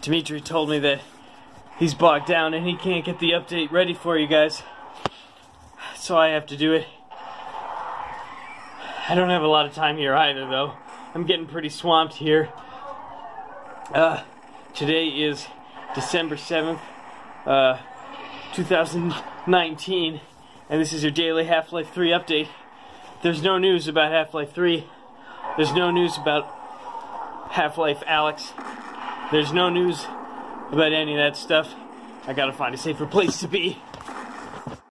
Dimitri told me that he's bogged down and he can't get the update ready for you guys. So I have to do it. I don't have a lot of time here either, though. I'm getting pretty swamped here. Today is December 7th, 2019, and this is your daily Half-Life 3 update. There's no news about Half-Life 3. There's no news about Half-Life Alyx. There's no news about any of that stuff. I gotta find a safer place to be.